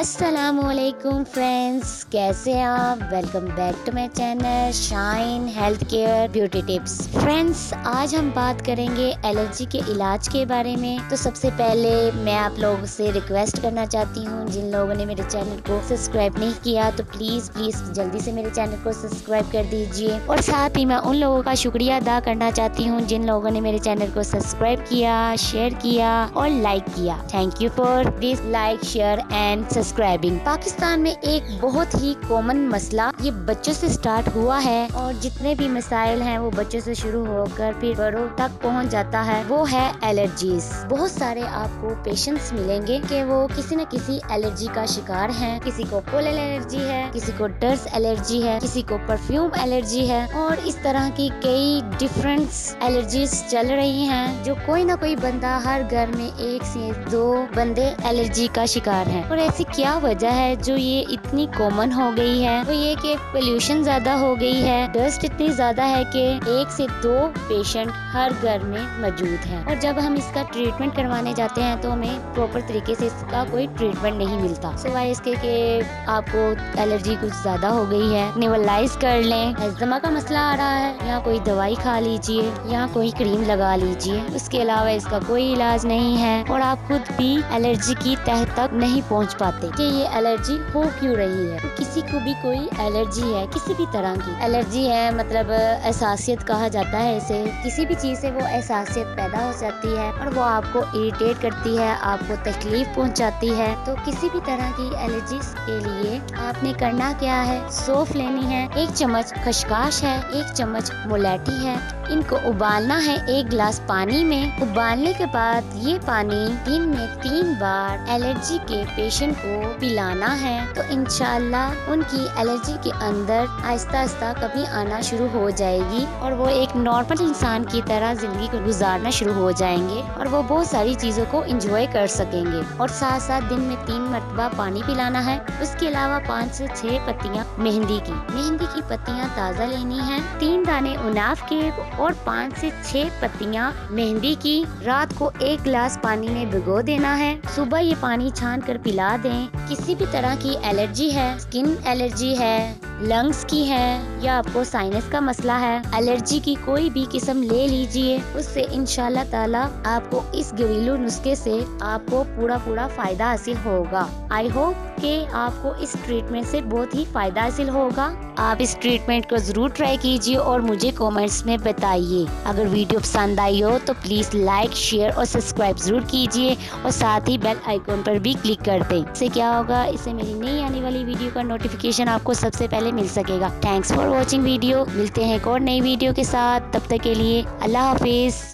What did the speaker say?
अस्सलामुअलैकुम फ्रेंड्स, कैसे हैं आप। Welcome back to my channel shine health care beauty tips. Friends, आज हम बात करेंगे एलर्जी के इलाज के बारे में। तो सबसे पहले मैं आप लोगों से रिक्वेस्ट करना चाहती हूँ, जिन लोगों ने मेरे चैनल को सब्सक्राइब नहीं किया तो प्लीज जल्दी से मेरे चैनल को सब्सक्राइब कर दीजिए। और साथ ही मैं उन लोगों का शुक्रिया अदा करना चाहती हूँ जिन लोगों ने मेरे चैनल को सब्सक्राइब किया, शेयर किया और लाइक किया। Thank you for this like, share and subscribing. Pakistan में एक बहुत ही कॉमन मसला ये बच्चों से स्टार्ट हुआ है और जितने भी मसाइल हैं वो बच्चों से शुरू होकर फिर बड़ों तक पहुंच जाता है, वो है एलर्जीज। बहुत सारे आपको पेशेंट्स मिलेंगे कि वो किसी न किसी एलर्जी का शिकार हैं। किसी को पोलन एलर्जी है, किसी को डस्ट एलर्जी है, किसी को परफ्यूम एलर्जी है और इस तरह की कई डिफरेंट एलर्जीज चल रही हैं, जो कोई ना कोई बंदा हर घर में एक से दो बंदे एलर्जी का शिकार हैं। और ऐसी क्या वजह है जो ये इतनी कॉमन हो गई है? वो ये कि पोल्यूशन ज्यादा हो गई है, डस्ट इतनी ज्यादा है कि एक से दो पेशेंट हर घर में मौजूद हैं। और जब हम इसका ट्रीटमेंट करवाने जाते हैं तो हमें प्रॉपर तरीके से इसका कोई ट्रीटमेंट नहीं मिलता, सिवाय इसके कि आपको एलर्जी कुछ ज्यादा हो गई है, नेबुलाइज कर लें, अस्थमा का मसला आ रहा है, या कोई दवाई खा लीजिए या कोई क्रीम लगा लीजिए। उसके अलावा इसका कोई इलाज नहीं है और आप खुद भी एलर्जी की तह तक नहीं पहुंच पाते कि ये एलर्जी हो क्यों रही है। तो किसी को भी कोई एलर्जी है, किसी भी तरह की एलर्जी है, मतलब एहसासियत कहा जाता है इसे। किसी भी चीज से वो एहसासियत पैदा हो जाती है और वो आपको इरिटेट करती है, आपको तकलीफ पहुंचाती है। तो किसी भी तरह की एलर्जी के लिए आपने करना क्या है, सौंफ लेनी है, 1 चम्मच खसकाश है, 1 चम्मच मुलेठी है। इनको उबालना है 1 गिलास पानी में। उबालने के बाद ये पानी दिन में 3 बार एलर्जी के पेशेंट को पिलाना है। तो इंशाल्लाह उनकी एलर्जी के अंदर आहिस्ता आहिस्ता कमी आना शुरू हो जाएगी और वो एक नॉर्मल इंसान की तरह जिंदगी को गुजारना शुरू हो जाएंगे और वो बहुत सारी चीजों को एंजॉय कर सकेंगे। और साथ साथ दिन में 3 मरतबा पानी पिलाना है। उसके अलावा 5 से 6 पत्तियां मेहंदी की पत्तियां ताज़ा लेनी है, 3 दाने उनाफ के और 5 से 6 पत्तियां मेहंदी की रात को 1 गिलास पानी में भिगो देना है। सुबह ये पानी छान कर पिला दें। किसी भी तरह की एलर्जी है, स्किन एलर्जी है, लंग्स की है या आपको साइनस का मसला है, एलर्जी की कोई भी किस्म ले लीजिए, उससे इंशाल्लाह ताला आपको इस घरेलू नुस्खे से आपको पूरा फायदा हासिल होगा। आई होप कि आपको इस ट्रीटमेंट से बहुत ही फायदा हासिल होगा। आप इस ट्रीटमेंट को जरूर ट्राई कीजिए और मुझे कमेंट्स में बताइए। अगर वीडियो पसंद आई हो तो प्लीज लाइक, शेयर और सब्सक्राइब जरूर कीजिए और साथ ही बेल आइकॉन पर भी क्लिक कर दें। इससे क्या होगा, इससे मेरी नई आने वाली वीडियो का नोटिफिकेशन आपको सबसे पहले मिल सकेगा। Thanks for watching video. मिलते हैं एक और नई वीडियो के साथ, तब तक के लिए अल्लाह हाफिज।